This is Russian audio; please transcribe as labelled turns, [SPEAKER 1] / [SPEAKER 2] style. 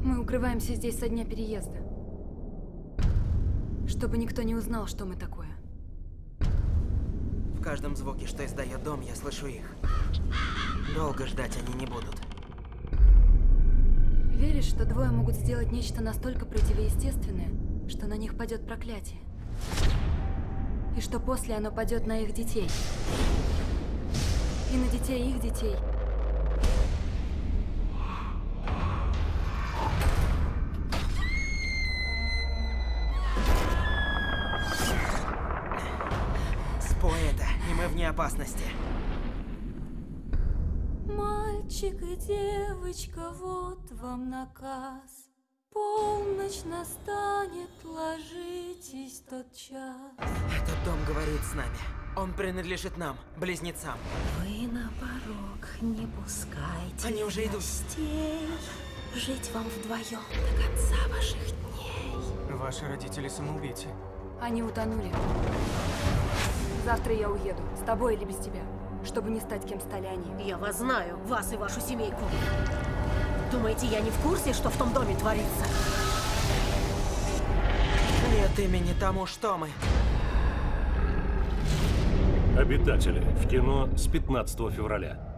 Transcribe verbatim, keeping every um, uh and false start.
[SPEAKER 1] Мы укрываемся здесь со дня переезда. Чтобы никто не узнал, что мы такое.
[SPEAKER 2] В каждом звуке, что издает дом, я слышу их. Долго ждать они не будут.
[SPEAKER 1] Веришь, что двое могут сделать нечто настолько противоестественное, что на них падет проклятие? И что после оно падет на их детей? И на детей их детей?
[SPEAKER 2] Спой это, и мы вне опасности.
[SPEAKER 1] Мальчик и девочка, вот вам наказ. Полночь настанет, ложитесь тот час.
[SPEAKER 2] Этот дом говорит с нами. Он принадлежит нам, близнецам.
[SPEAKER 3] Вы на порог не пускайте.
[SPEAKER 2] Они уже идут.
[SPEAKER 3] Гостей. Жить вам вдвоем до конца ваших дней.
[SPEAKER 4] Ваши родители самоубийцы.
[SPEAKER 1] Они утонули. Завтра я уеду, с тобой или без тебя, чтобы не стать, кем стали они.
[SPEAKER 3] Я вас знаю, вас и вашу семейку. Думаете, я не в курсе, что в том доме творится?
[SPEAKER 2] Нет имени тому, что мы.
[SPEAKER 5] «Обитатели» в кино с пятнадцатого февраля.